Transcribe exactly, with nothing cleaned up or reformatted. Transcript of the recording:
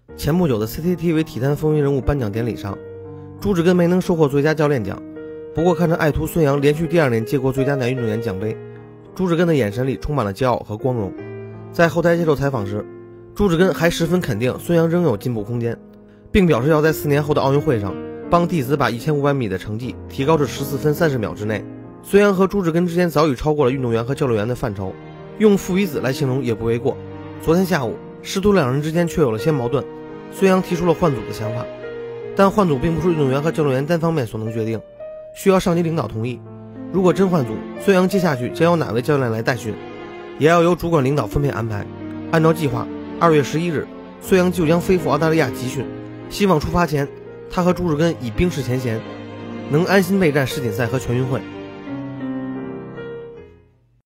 前不久的 C C T V 体坛风云人物颁奖典礼上，朱志根没能收获最佳教练奖，不过看着爱徒孙杨连续第二年接过最佳男运动员奖杯，朱志根的眼神里充满了骄傲和光荣。在后台接受采访时，朱志根还十分肯定孙杨仍有进步空间，并表示要在四年后的奥运会上帮弟子把一千五百米的成绩提高至十四分三十秒之内。孙杨和朱志根之间早已超过了运动员和教练员的范畴，用父与子来形容也不为过。昨天下午，师徒两人之间却有了些矛盾，孙杨提出了换组的想法，但换组并不是运动员和教练员单方面所能决定，需要上级领导同意。如果真换组，孙杨接下去将由哪位教练来代训，也要由主管领导分配安排。按照计划，二月十一日，孙杨就将飞赴澳大利亚集训，希望出发前他和朱志根以冰释前嫌，能安心备战世锦赛和全运会。